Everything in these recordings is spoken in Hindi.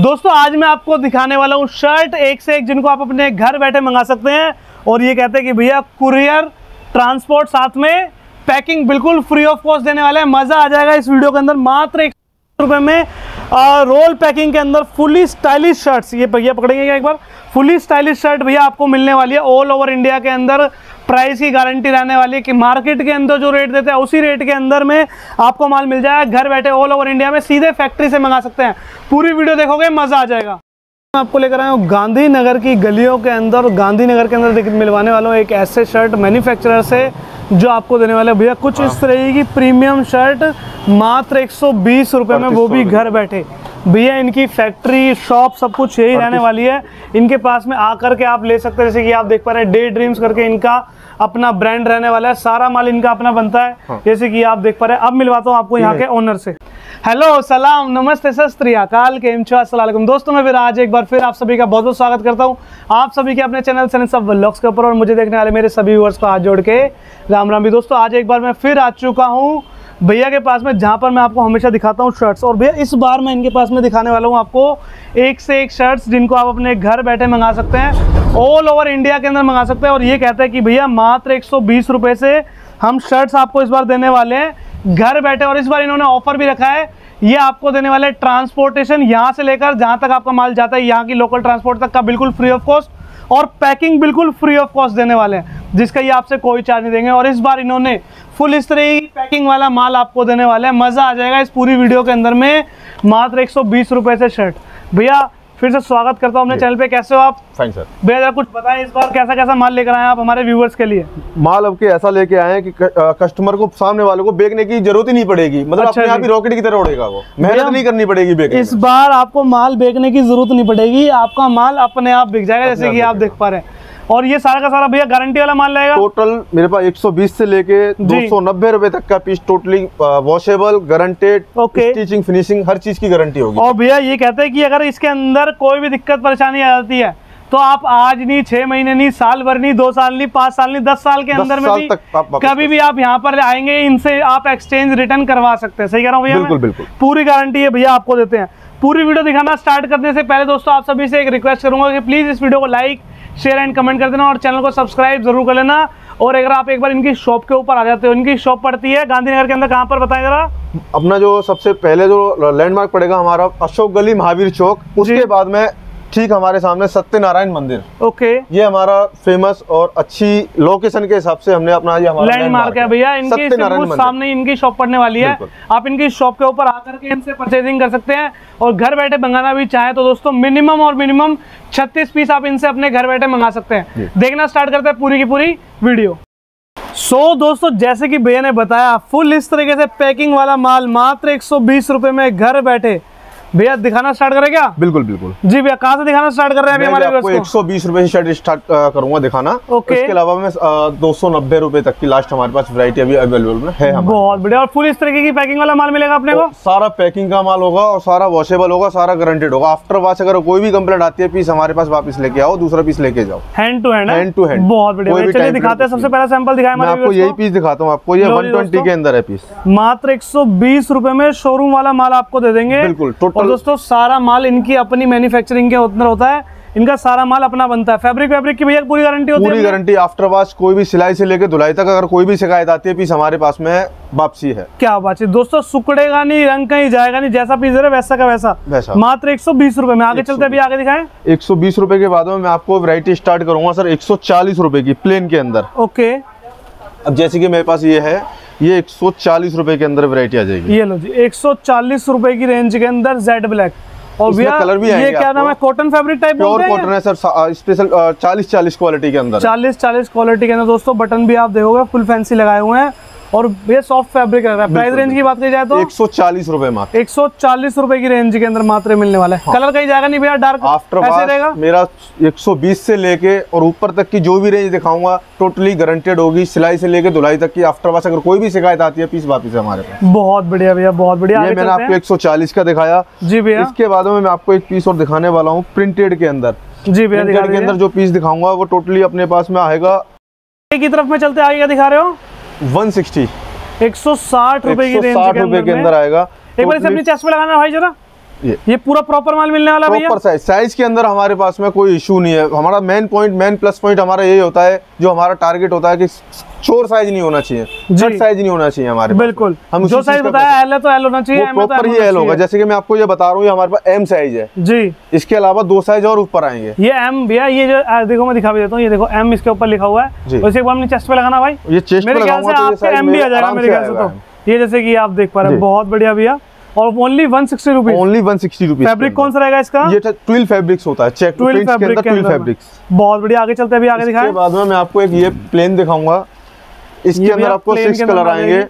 दोस्तों आज मैं आपको दिखाने वाला हूँ शर्ट एक से एक जिनको आप अपने घर बैठे मंगा सकते हैं। और ये कहते हैं कि भैया कुरियर ट्रांसपोर्ट साथ में पैकिंग बिल्कुल फ्री ऑफ कॉस्ट देने वाले हैं। मज़ा आ जाएगा इस वीडियो के अंदर। मात्र 100 रुपये में रोल पैकिंग के अंदर फुली स्टाइलिश शर्ट्स, ये भैया पकड़ेंगे क्या एक बार, फुली स्टाइलिश शर्ट भैया आपको मिलने वाली है। ऑल ओवर इंडिया के अंदर प्राइस की गारंटी रहने वाली है कि मार्केट के अंदर जो रेट देते हैं उसी रेट के अंदर में आपको माल मिल जाएगा। घर बैठे ऑल ओवर इंडिया में सीधे फैक्ट्री से मंगा सकते हैं। पूरी वीडियो देखोगे मज़ा आ जाएगा। मैं आपको लेकर आया हूँ गांधीनगर की गलियों के अंदर। गांधीनगर के अंदर मिलवाने वाला हूँ एक ऐसे शर्ट मैन्युफैक्चरर से जो आपको देने वाले भैया कुछ इस तरह की प्रीमियम शर्ट मात्र 120 रुपये में, वो भी घर बैठे। भैया इनकी फैक्ट्री शॉप सब कुछ यही रहने वाली है। इनके पास में आकर के आप ले सकते हैं। जैसे कि आप देख पा रहे हैं डे ड्रीम्स करके इनका अपना ब्रांड रहने वाला है। सारा माल इनका अपना बनता है। जैसे कि आप देख पा रहे हैं। अब मिलवाता हूँ आपको यहाँ के ओनर से। हेलो, सलाम, नमस्ते, सत श्री अकाल, केम छो, अस्सलाम वालेकुम। दोस्तों मैं आज एक बार फिर आप सभी का बहुत बहुत स्वागत करता हूँ आप सभी के अपने चैनल सनी सब व्लॉग्स के ऊपर। और मुझे देखने वाले मेरे सभी व्यूअर्स को हाथ जोड़ के राम राम भी। दोस्तों आज एक बार मैं फिर आ चुका हूँ भैया के पास में, जहाँ पर मैं आपको हमेशा दिखाता हूँ शर्ट्स। और भैया इस बार मैं इनके पास में दिखाने वाला हूँ आपको एक से एक शर्ट्स जिनको आप अपने घर बैठे मंगा सकते हैं, ऑल ओवर इंडिया के अंदर मंगा सकते हैं। और ये कहते हैं कि भैया मात्र 120 रुपये से हम शर्ट्स आपको इस बार देने वाले हैं घर बैठे। और इस बार इन्होंने ऑफर भी रखा है, ये आपको देने वाले ट्रांसपोर्टेशन यहाँ से लेकर जहाँ तक आपका माल जाता है, यहाँ की लोकल ट्रांसपोर्ट तक का बिल्कुल फ्री ऑफ कॉस्ट, और पैकिंग बिल्कुल फ्री ऑफ कॉस्ट देने वाले हैं, जिसका ये आपसे कोई चार्ज नहीं देंगे। और इस बार इन्होंने फुल इस तरह की पैकिंग वाला माल आपको देने वाले हैं। मज़ा आ जाएगा इस पूरी वीडियो के अंदर में। मात्र 120 रुपये से शर्ट। भैया फिर से स्वागत करता हूँ अपने चैनल पे। कैसे हो आप? Fine sir. भैया जरा कुछ बताएं इस बार कैसा कैसा माल लेकर आए आप हमारे व्यूवर्स के लिए? माल अब के ऐसा लेके आए हैं कि कस्टमर को, सामने वालों को बेचने की जरूरत ही नहीं पड़ेगी। मतलब अपने आप ही रॉकेट की तरह उड़ेगा, वो मेहनत नहीं करनी पड़ेगी बेचने। इस बार आपको माल बेचने की जरूरत नहीं पड़ेगी, आपका माल अपने आप बिक जाएगा, जैसे कि आप देख पा रहे हैं। और ये सारा का सारा भैया गारंटी वाला माल रहेगा। टोटल मेरे पास 120 से लेके 290 रुपए तक का piece, totally washable, guaranteed, stitching, finishing, हर चीज की गारंटी होगी। और भैया ये कहते हैं कि अगर इसके अंदर कोई भी दिक्कत परेशानी आ जाती है तो आप आज नहीं, 6 महीने नहीं, साल भर नहीं, 2 साल नहीं, 5 साल नहीं, 10 साल के अंदर में भी कभी भी आप यहाँ पर आएंगे, इनसे आप एक्सचेंज रिटर्न करवा सकते हैं। सही कह रहा हूँ भैया? बिल्कुल बिल्कुल, पूरी गारंटी है भैया आपको देते हैं। पूरी वीडियो दिखाना स्टार्ट करने से पहले दोस्तों आप सभी से एक रिक्वेस्ट करूंगा कि प्लीज इस वीडियो को लाइक, शेयर एंड कमेंट कर देना और चैनल को सब्सक्राइब जरूर कर लेना। और अगर आप एक बार इनकी शॉप के ऊपर आ जाते हो, इनकी शॉप पड़ती है गांधीनगर के अंदर, कहाँ पर बताएं जरा? अपना जो सबसे पहले जो लैंडमार्क पड़ेगा हमारा अशोक गली, महावीर चौक। उसके बाद में ठीक हमारे सामने सत्यनारायण मंदिर। ओके, ये हमारा फेमस और अच्छी लोकेशन के हिसाब से हमने अपना ये हमारा लैंडमार्क है भैया। इनकी सामने इनकी शॉप पड़ने वाली है। आप इनकी शॉप के ऊपर आकर के इनसे परचेजिंग कर सकते हैं। और घर बैठे मंगाना भी चाहे तो दोस्तों मिनिमम 36 पीस आप इनसे अपने घर बैठे मंगा सकते हैं। देखना स्टार्ट करते हैं पूरी की पूरी वीडियो। दोस्तों जैसे कि भैया ने बताया, फुल इस तरीके से पैकिंग वाला माल मात्र 120 रुपए में घर बैठे। भैया दिखाना स्टार्ट करें क्या? बिल्कुल बिल्कुल जी भैया। कहाँ से दिखाना स्टार्ट कर रहे हैं अभी हमारे आपको? 120 रुपए से शर्ट स्टार्ट करूंगा दिखाना। ओके, इसके अलावा मैं 290 रुपए तक की लास्ट हमारे पास वैरायटी अभी अवेलेबल है। बहुत बढ़िया। और फुल इस तरीके की पैकिंग वाला माल मिलेगा अपने को? सारा पैकिंग का माल होगा और सारा वॉशेबल होगा, सारा गारंटेड होगा। आफ्टर वॉश अगर कोई भी कंप्लेंट आती है, पीस हमारे पास वापस लेके आओ, दूसरा पीस लेके जाओ। Hand to hand, hand to hand. बहुत बढ़िया। चलिए दिखाते हैं। सबसे पहला सैंपल दिखाएं मैं आपको, यही पीस दिखाता हूँ आपको। ये 120 के अंदर है पीस। मात्र 120 रुपए में शोरूम वाला माल आपको दे देंगे। बिल्कुल टोटल। दोस्तों सारा माल इनकी अपनी मैन्युफैक्चरिंग के अंदर होता है, इनका सारा माल अपना बनता है। फैब्रिक की भैया पूरी गारंटी होती है। पूरी गारंटी, आफ्टर वॉश कोई भी सिलाई से लेकर धुलाई तक अगर कोई भी शिकायत आती है, पीस हमारे पास में वापसी है। क्या बात है दोस्तों, सुकड़ेगा नहीं, रंग कहीं जाएगा नहीं, जैसा पीस है वैसा का वैसा। मात्र 120 रुपए में। आगे चलते हैं, अभी आगे दिखाएं। 120 रुपए के बाद में मैं आपको वैरायटी स्टार्ट करूंगा सर 140 रुपए की प्लेन के अंदर। ओके, अब जैसे कि मेरे पास ये है, ये 140 रुपए के अंदर वैरायटी आ जाएगी। ये लो जी, 140 रुपए की रेंज के अंदर जेड ब्लैक। और भैया कलर भी ये क्या नाम है? Cotton fabric type, pure cotton है सर। स्पेशल 40 क्वालिटी के अंदर, 40 क्वालिटी के अंदर। दोस्तों बटन भी आप देखोगे फुल फैंसी लगाए हुए हैं और ये सॉफ्ट फैब्रिक है। प्राइस रेंज की बात की जाए तो 140 रुपए मात्र। 140 रुपए की रेंज के अंदर मात्र मिलने वाला है। कलर कहीं जाएगा नहीं भैया, डार्क आफ्टर ऐसे रहेगा। मेरा 120 से लेके और ऊपर तक की जो भी रेंज दिखाऊंगा टोटली गारंटेड होगी, सिलाई से लेके धुलाई तक की। आफ्टर वॉश अगर कोई भी शिकायत आती है, पीस वापस है हमारे पास। बहुत बढ़िया भैया, बहुत बढ़िया। ये मैंने आपको 140 का दिखाया जी भैया। इसके बाद में मैं आपको एक पीस और दिखाने वाला हूँ प्रिंटेड के अंदर। जी भैया, प्रिंटेड के अंदर जो पीस दिखाऊंगा वो टोटली अपने पास में आएगा। की तरफ में चलते, आगे क्या दिखा रहे हो? 160 160 रुपए की रेंज के अंदर आएगा। एक बार इसे अपनी चेस्ट पे लगाना भाई जरा। ये पूरा प्रॉपर माल मिलने वाला भैया? प्रॉपर साइज के अंदर हमारे पास में कोई इशू नहीं है। हमारा मेन प्लस पॉइंट हमारा यही होता है, जो हमारा टारगेट होता है कि चोर साइज नहीं होना चाहिए, छठ साइज नहीं होना चाहिए हमारे। बिल्कुल, हम जो साइज बताया एल है तो एल होना चाहिए, प्रॉपर ही एल होगा। जैसे कि मैं आपको ये बता रहा हूँ, ये हमारे पास एम साइज है जी, इसके अलावा 2 साइज और ऊपर आएंगे। ये एम भैया, ये जो देखो मैं दिखा भी देता हूँ, ये देखो एम इसके ऊपर लिखा हुआ है। वैसे एक बार अपनी चेस्ट पे लगाना भाई, ये चेस्ट पे लगाऊंगा तो ये साइज एम भी आ जाएगा मेरे ख्याल से। तो ये जैसे कि आप देख पा रहे हैं, बहुत बढ़िया भैया, और only 160 rupees. Only 160 rupees. Fabric कौन सा रहेगा इसका? ये ट्विल फैब्रिक्स होता है, चेक ट्विल फैब्रिक्स। बहुत बढ़िया, आगे चलते हैं, अभी आगे दिखाएं। इसके बाद में मैं आपको एक ये प्लेन दिखाऊंगा, इसके अंदर आपको 6 कलर आएंगे,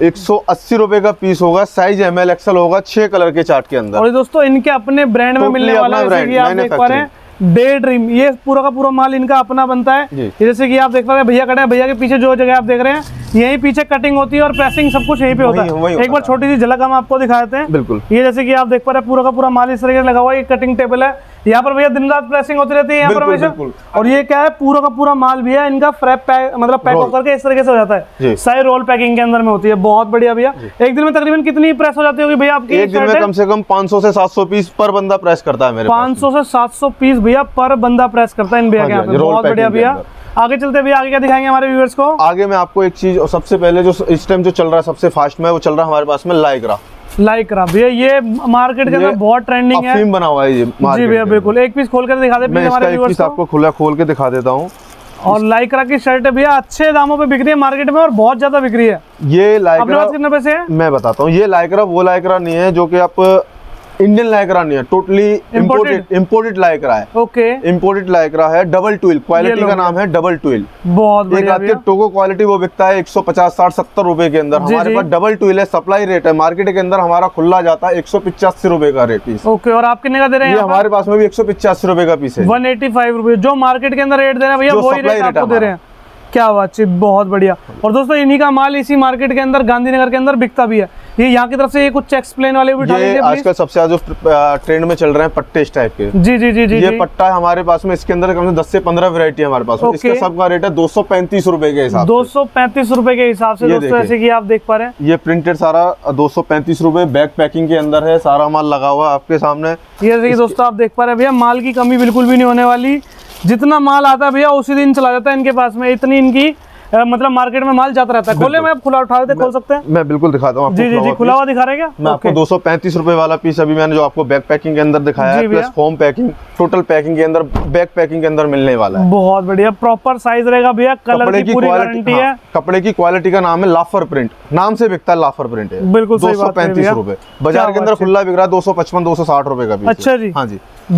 180 रुपए का पीस होगा, साइज ML XL होगा, 6 कलर के चार्ट के अंदर। और दोस्तों इनके अपने ब्रांड में मिलने वाला है, जैसे कि आप देख पा रहे हैं डे ड्रीम, ये पूरा का पूरा माल इनका अपना बनता है। जैसे कि आप देख पा रहे हैं भैया खड़े हैं, भैया के पीछे जो जगह आप देख रहे हैं, यहीं पीछे कटिंग होती है और प्रेसिंग सब कुछ यहीं पे होता है। एक बार छोटी सी झलक हम आपको दिखा देते हैं। बिल्कुल, ये जैसे कि आप देख पा रहे हैं पूरा का पूरा माल इस तरीके से लगा हुआ है। ये कटिंग टेबल है, यहाँ पर भैया दिन रात प्रेसिंग होती रहती है यहाँ पर हमेशा। और ये क्या है, पूरा का पूरा माल भी है इनका मतलब पैक होकर के इस तरीके से हो जाता है, सारी रोल पैकिंग के अंदर में होती है। बहुत बढ़िया भैया। एक दिन में तकरीबन कितनी प्रेस हो जाती होगी भैया आपकी? एक दिन में कम से कम 500 से 700 पीस पर बंदा प्रेस करता है मेरे। 500 से 700 पीस भैया पर बंदा प्रेस करता है इन भैया के यहाँ पे। बहुत बढ़िया भैया, आगे चलते भैया, आगे क्या दिखाएंगे हमारे व्यूअर्स को? आगे मैं आपको एक चीज, सबसे पहले जो इस टाइम जो चल रहा है सबसे फास्ट में, वो चल रहा है हमारे पास में लाइक्रा भैया। ये मार्केट के अंदर बहुत ट्रेंडिंग है, अफीम बना हुआ है ये जी भैया। बिल्कुल, एक पीस खोल कर दिखा दे प्लीज हमारे व्यूअर्स को। आपको खोल के दिखा देता हूँ। और लाइक्रा की शर्ट है भैया, अच्छे दामों पे बिक रही है मार्केट में और बहुत ज्यादा बिक रही है। ये लाइक्रा कितने पैसे है मैं बताता हूँ। ये लाइक्रा वो लाइक्रा नहीं है जो कि आप इंडियन लाइक्रा नहीं है, टोटली इम्पोर्टेड लाइक्रा है। ओके, इम्पोर्टेड लाइक्रा है, डबल ट्विल क्वालिटी का नाम है, डबल ट्विल। बहुत बढ़िया। एक टोको क्वालिटी वो बिकता है 150, 60, 70 रुपए के अंदर। हमारे पास डबल ट्विल है, सप्लाई रेट है मार्केट के अंदर हमारा खुला जाता है 185 रुपए का रेट पीस। ओके, और आप कितने का दे रहे हैं? हमारे पास में भी 185 रुपए का पीस है। 185 रुपए जो मार्केट के अंदर रेट दे रहे हैं भैया, वही रेट आपको दे रहे हैं। क्या बातचीत, बहुत बढ़िया। और दोस्तों इन्हीं का माल इसी मार्केट के अंदर गांधीनगर के अंदर बिकता भी है। ये यहाँ की तरफ से ये कुछ एक्सप्लेन वाले भी ये आजकल सबसे ज्यादा जो ट्रेंड में चल रहे हैं पट्टे इस टाइप के। जी जी जी जी, ये पट्टा है हमारे पास में, इसके अंदर कम से 10 से 15 वैरायटी है हमारे पास। इसका सबका रेट है 235 रुपए के हिसाब से। 235 रुपए के हिसाब से दोस्तों, जैसे कि आप देख पा रहे हैं ये प्रिंटेड सारा 235 रुपए, बैक पैकिंग के अंदर है, सारा माल लगा हुआ आपके सामने। ये देखिए दोस्तों, आप देख पा रहे हैं भैया, माल की कमी बिल्कुल भी नहीं होने वाली। जितना माल आता है भैया उसी दिन चला जाता है इनके पास में, इतनी इनकी मतलब मार्केट में माल जाता रहता है। खोले मैं खुला उठा देते, खोल सकते हैं? मैं बिल्कुल दिखाता हूँ। जी जी जी, खुला हुआ दिखा रहे हैं क्या? मैं आपको 235 रुपए वाला पीस अभी मैंने जो आपको बैक पैकिंग के अंदर दिखाया है, plus foam packing, total packing के अंदर, बैक पैकिंग के अंदर मिलने वाला है। बहुत बढ़िया, प्रॉपर साइज रहेगा भैया, कलर की पूरी गारंटी है। कपड़े की क्वालिटी का नाम है लाफर प्रिंट, नाम से बिकता है लाफर प्रिंट है। बिल्कुल 235 रुपए, बाजार के अंदर खुला बिक रहा है 255, 260 रुपए का पीस। अच्छा जी, हाँ जी,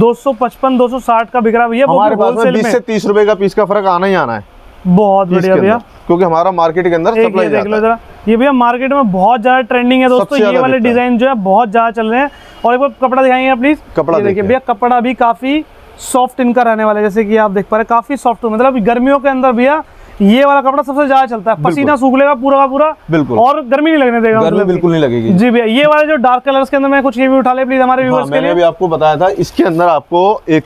255, 260 का बिक रहा है भैया। हमारे पास में 20 से 30 रुपए का पीस का फर्क आना ही आना है। बहुत बढ़िया भैया, क्योंकि हमारा मार्केट के अंदर सप्लाई देख लो जरा, ये भैया मार्केट में बहुत ज्यादा ट्रेंडिंग है दोस्तों। ये वाले डिजाइन जो है बहुत ज्यादा चल रहे हैं। और एक बार कपड़ा दिखाएंगे प्लीज। कपड़ा देखिए भैया, कपड़ा भी काफी सॉफ्ट इनका रहने वाला है, जैसे कि आप देख पा रहे हैं, काफी सॉफ्ट। मतलब गर्मियों के अंदर भैया ये वाला कपड़ा सबसे ज्यादा चलता है, पसीना सूख लेगा पूरा का पूरा, बिल्कुल, और गर्मी नहीं लगने देगा, गर्मी बिल्कुल नहीं लगेगी। जी भैया, ये वाले जो डार्क कलर्स के अंदर मैं कुछ रिव्यू उठा ले प्लीज हमारे व्यूअर्स के लिए। मैंने भी आपको बताया था, इसके अंदर आपको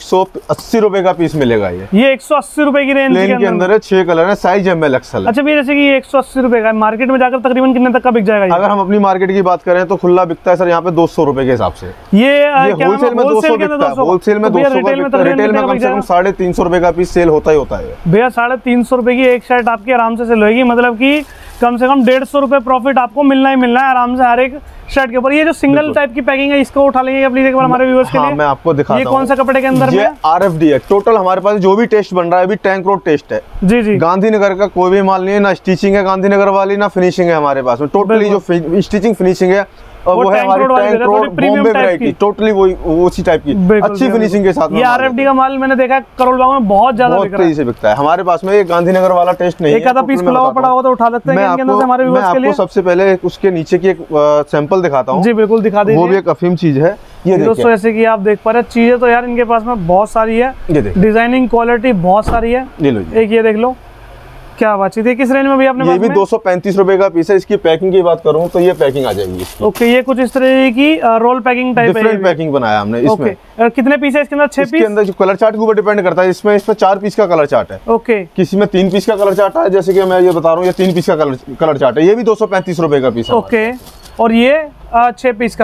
180 रुपए का पीस मिलेगा। ये 180 रुपए की रेंज के अंदर है, 6 कलर है, साइज ML XL। अच्छा भैया, जैसे कि 180 रुपए का मार्केट में जाकर तकरीबन कितने तक का बिक जाएगा? अगर हम अपनी मार्केट की बात करें तो खुला बिकता है सर यहाँ पे 200 रुपए के हिसाब से। ये होलसेल में 200 बिकता है, होलसेल में 200, रिटेल में कम से कम 350 रुपए का पीस सेल होता ही होता है भैया। 350 रुपए की एक शर्ट आपकी आराम से सेल होगी, मतलब कि कम से कम 150 रुपए प्रॉफिट आपको मिलना ही मिलना है आराम से हर एक शर्ट के ऊपर। ये जो सिंगल टाइप की पैकिंग है, इसको उठा लेंगे प्लीज एक बार हमारे व्यूअर्स के लिए। मैं आपको दिखाता हूं। ये कौन सा कपड़े के अंदर ये RFD है। टोटल हमारे पास जो भी टेस्ट बन रहा है अभी टैंक रोड टेस्ट है। जी जी, गांधीनगर का कोई भी माल नहीं है, ना स्टिचिंग है गांधीनगर वाली, ना फिनिशिंग है हमारे पास में। टोटली जो स्टिचिंग फिनिशिंग है और वो है हमारी Tank Road Bombay variety, totally वो उसी टाइप की अच्छी फिनिशिंग के साथ। ये RFD का माल मैंने देखा करोल बाग में बहुत ज्यादा तेजी से बिकता है। हमारे पास में ये गांधीनगर वाला टेस्ट नहीं है। एक आधा पीस खुला हुआ पड़ा हुआ तो उठा लेते हैं इनके अंदर से हमारे व्यूअर्स के लिए। सबसे पहले उसके नीचे की एक सैंपल दिखाता हूँ। जी बिल्कुल, दिखा दीजिए। वो भी एक अफीम चीज है। ये दोस्तों जैसे कि आप देख पा रहे हैं, चीजें तो यार इनके पास में बहुत सारी है, डिजाइनिंग क्वालिटी बहुत सारी है। एक ये देख लो, क्या बातचीत है। किस रेंज में भी आपने? ये भी 235 रुपए का पीस है। इसकी पैकिंग की बात करूं तो ये पैकिंग आ जाएगी। ओके, ये कुछ इस तरह की रोल पैकिंग टाइप है। डिफरेंट पैकिंग बनाया हमने इसमें। कितने पीस है इसके अंदर? 6 पीस। इसके अंदर जो कलर चार्ट के ऊपर डिपेंड करता है। इसमें 4 पीस का कलर चार्ट है। ओके, किसी में 3 पीस का कलर चार्ट है, जैसे कि मैं ये बता रहा हूँ, ये 3 पीस का कलर चार्ट है। ये भी 235 रुपए का पीस है। ओके, और ये 6 पीस का था।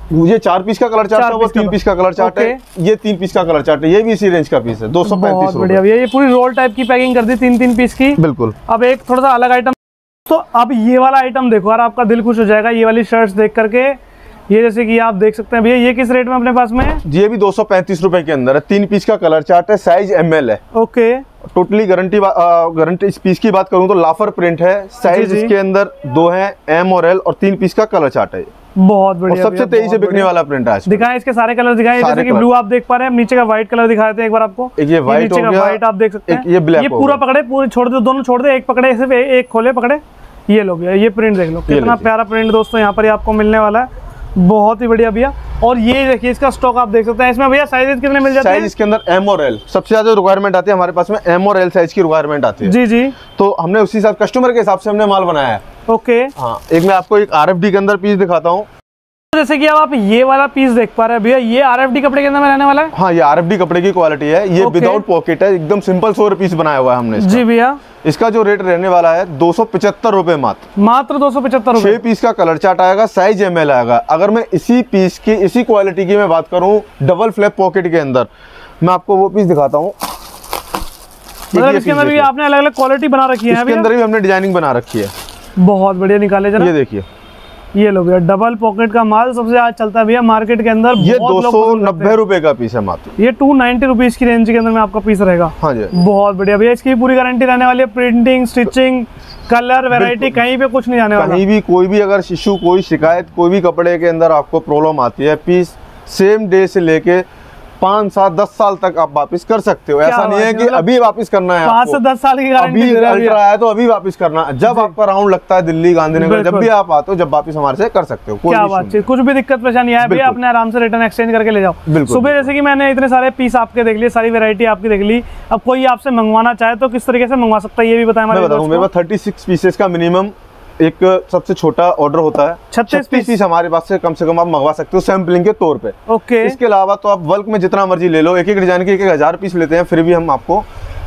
ये 4 पीस का कलर चार्ट है, वो 3 पीस का कलर चार्ट है, ये 3 पीस का कलर चार्ट है, ये भी इसी रेंज का पीस है, 235 बढ़िया भैया। ये पूरी रोल टाइप की पैकिंग कर दी 3-3 पीस की। बिल्कुल। अब एक थोड़ा सा अलग आइटम, तो अब ये वाला आइटम देखो यार, आपका दिल खुश हो जाएगा ये वाली शर्ट्स देख करके। ये जैसे कि आप देख सकते हैं भैया, ये किस रेट में अपने पास में है? ये भी 235 रुपए के अंदर है, 3 पीस का कलर चार्ट है, साइज ML है। ओके। टोटली गारंटी इस पीस की बात करूं तो लाफर प्रिंट है, साइज इसके अंदर 2 है, M और L, और 3 पीस का कलर चार्ट है। बहुत बढ़िया, सबसे तेजी से बिकने वाला प्रिंट है। दिखाएं इसके सारे कलर दिखाएं, जैसे कि ब्लू आप देख पा रहे हैं, नीचे का व्हाइट कलर दिखा देते हैं एक बार आपको। एक ये व्हाइट हो गया, व्हाइट आप देख सकते हैं, ये ब्लैक, ये पूरा पकड़े, पूरे छोड़ दे, दोनों छोड़ दे, एक पकड़े, सिर्फ एक खोले पकड़े, ये लो भैया, ये प्रिंट देख लो, कितना प्यारा प्रिंट दोस्तों यहाँ पर आपको मिलने वाला है, बहुत ही बढ़िया भैया। और ये देखिए इसका स्टॉक आप देख सकते हैं, इसमें भैया साइजेस कितने मिल जाते हैं? साइज इसके अंदर M और L सबसे ज्यादा रिक्वायरमेंट आती है हमारे पास में, M और L साइज की रिक्वायरमेंट आती है। जी जी। तो हमने उसी हिसाब कस्टमर के हिसाब से हमने माल बनाया है। ओके। हाँ, एक मैं आपको एक RFD के अंदर पीस दिखाता हूँ। जैसे कि अब आप ये वाला पीस देख पा रहे हैं भैया, ये RFD कपड़े के अंदर में रहने वाला है। हाँ, ये RFD कपड़े की क्वालिटी है, ये विदाउट पॉकेट है, एकदम सिंपल सोवर पीस बनाया हुआ है हमने इसका। जी भैया। इसका जो रेट रहने वाला है 275 रुपए मात्र 275 रुपए। 6 पीस का कलर चार्ट आएगा, साइज ML आएगा। अगर मैं इसी पीस की इसी क्वालिटी की मैं बात करूं डबल फ्लैप पॉकेट के अंदर, मैं आपको वो पीस दिखाता हूँ। मतलब इसके अंदर भी आपने अलग अलग क्वालिटी बना रखी है, इसके अंदर भी हमने डिजाइनिंग बना रखी है। बहुत बढ़िया, निकाले जरा, ये देखिए, ये लो भैया, डबल पॉकेट का माल सबसे आज चलता है भैया मार्केट के अंदर। ये 290 रुपए का पीस है मात्र, ये 290 रुपीज की रेंज के अंदर में आपका पीस रहेगा। हाँ जी, बहुत बढ़िया भैया, इसकी पूरी गारंटी रहने वाली है, प्रिंटिंग, स्टिचिंग, कलर, वैरायटी, कहीं पे कुछ नहीं जाने वाला। कहीं भी कोई भी अगर इशू, कोई शिकायत, कोई भी कपड़े के अंदर आपको प्रॉब्लम आती है, पीस सेम डे से लेके 5, 7, 10 साल तक आप वापस कर सकते हो। ऐसा नहीं है कि अभी वापस करना है, 5 से 10 साल की गारंटी अभी अल्ट्रा है तो अभी वापस करना है। जब आपका राउंड लगता है दिल्ली गांधीनगर, जब भी आप आते हो, जब वापस हमारे से कर सकते हो। क्या बात है, कुछ भी दिक्कत परेशानी है भैया, अपने आराम से रिटर्न एक्सचेंज करके ले जाओ। सुबह जैसे कि मैंने इतने सारे पीस आपके देख लिए, सारी वैरायटी आपकी देख ली, अब कोई आपसे मंगवाना चाहे तो किस तरीके से मंगवा सकता है ये भी बताएं। मैं बता दूं, मेरे पास 36 पीसेस का मिनिमम एक सबसे छोटा ऑर्डर होता है। 36 पीस हमारे पास से कम आप मंगवा सकते हो सैम्पलिंग के तौर पे। ओके। इसके अलावा तो आप बल्क में जितना मर्जी ले लो, एक एक डिजाइन के 1000 पीस लेते हैं, फिर भी हम आपको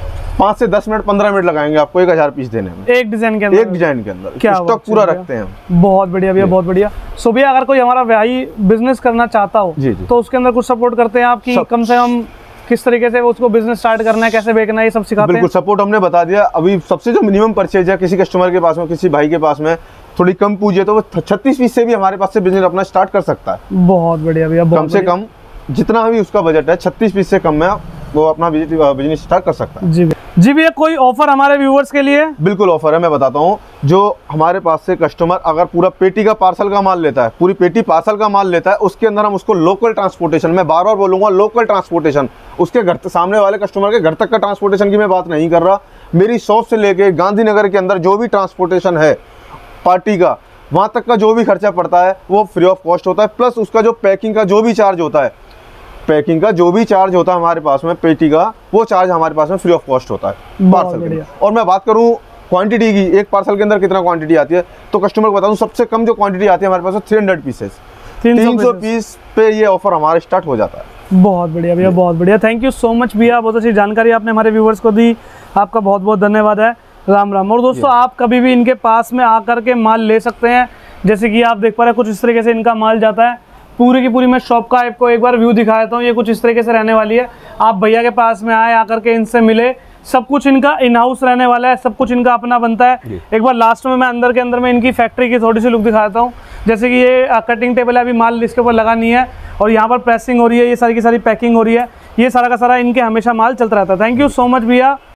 5 से 10 मिनट 15 मिनट लगाएंगे आपको 1000 पीस देने में, एक डिजाइन के अंदर। क्या स्टॉक पूरा रखते हैं हम। बहुत बढ़िया भैया, बहुत बढ़िया। सो भैया अगर कोई हमारा भाई बिजनेस करना चाहता हो तो उसके अंदर कुछ सपोर्ट करते हैं आपकी, कम से कम किस तरीके से उसको बिजनेस स्टार्ट करना है, कैसे बेचना है, ये सब सिखाते हैं? बिल्कुल, सपोर्ट हमने बता दिया। अभी सबसे जो मिनिमम परचेज है किसी कस्टमर के पास में, किसी भाई के पास में थोड़ी कम पूंजी है, तो वो 36 पीस से भी हमारे पास से बिजनेस अपना स्टार्ट कर सकता है। बहुत बढ़िया भैया, कम से कम जितना भी उसका बजट है 36 पीस से कम में वो अपना बिजनेस स्टार्ट कर सकता है। जी भैया, कोई ऑफर हमारे व्यूअर्स के लिए? बिल्कुल ऑफर है, मैं बताता हूँ। जो हमारे पास से कस्टमर अगर पूरा पेटी का पार्सल का माल लेता है, पूरी पेटी पार्सल का माल लेता है, उसके अंदर हम उसको लोकल ट्रांसपोर्टेशन, मैं बार बार बोलूंगा लोकल ट्रांसपोर्टेशन, उसके घर सामने वाले कस्टमर के घर तक का ट्रांसपोर्टेशन की मैं बात नहीं कर रहा, मेरी शॉप से लेके गांधीनगर के अंदर जो भी ट्रांसपोर्टेशन है पार्टी का, वहाँ तक का जो भी खर्चा पड़ता है वो फ्री ऑफ कॉस्ट होता है। प्लस उसका जो पैकिंग का जो भी चार्ज होता है, पैकिंग का जो भी चार्ज होता है हमारे पास में पेटी का, वो चार्ज हमारे पास में फ्री ऑफ कॉस्ट होता है पार्सल के। और मैं बात करूं क्वांटिटी की, एक पार्सल के अंदर कितना क्वांटिटी आती है, तो कस्टमर को बता दूं सबसे कम जो क्वांटिटी आती है हमारे पास 300 पीसेस, 300 पीस पे ये ऑफर हमारा स्टार्ट हो जाता है। बहुत बढ़िया भैया, बहुत बढ़िया, थैंक यू सो मच भैया, बहुत अच्छी जानकारी आपने हमारे व्यूवर्स को दी, आपका बहुत बहुत धन्यवाद है। राम राम। और दोस्तों आप कभी भी इनके पास में आकर के माल ले सकते हैं, जैसे कि आप देख पा रहे हैं कुछ इस तरीके से इनका माल जाता है। पूरी की पूरी मैं शॉप का आपको एक बार व्यू दिखा देता हूँ, ये कुछ इस तरीके से रहने वाली है। आप भैया के पास में आए, आकर के इनसे मिले, सब कुछ इनका इन हाउस रहने वाला है, सब कुछ इनका अपना बनता है। एक बार लास्ट में मैं अंदर के अंदर में इनकी फैक्ट्री की थोड़ी सी लुक दिखा देता हूँ। जैसे कि ये कटिंग टेबल है, अभी माल इसके ऊपर लगा नहीं है, और यहाँ पर प्रेसिंग हो रही है, ये सारी की सारी पैकिंग हो रही है, ये सारा का सारा इनके हमेशा माल चलता रहता है। थैंक यू सो मच भैया।